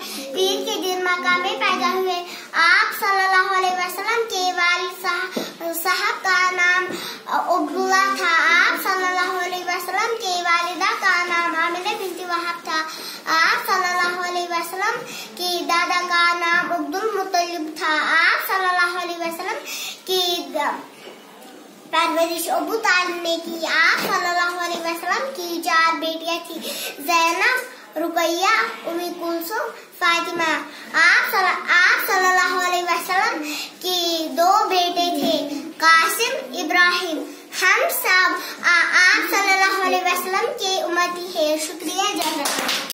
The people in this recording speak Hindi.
ईद के दिन मक्का में पैदा हुए। आप सल्लल्लाहु अलैहि वसल्लम के वालिद साहब का नाम अब्दुल्लाह था। आप सल्लल्लाहु अलैहि वसल्लम के वालिदा का नाम आमिना बिन्त वहाब था। आप सल्लल्लाहु अलैहि वसल्लम के दादा का नाम अब्दुल मुत्तलिब था। आप सल्लल्लाहु अलैहि वसल्लम की परवरिश अबू तालिब ने की। आप सल्लल्लाहु अलैहि वसल्लम की 4 बेटियां थी, ज़ैनब, रुकैया, उम्मे कुलसूम, फातिमा। आप सल्लल्लाहु अलैहि वसल्लम के 2 बेटे थे, कासिम, इब्राहिम। हम सब आप सल्लल्लाहु अलैहि वसल्लम के उम्मती हैं। शुक्रिया। जय हिंद।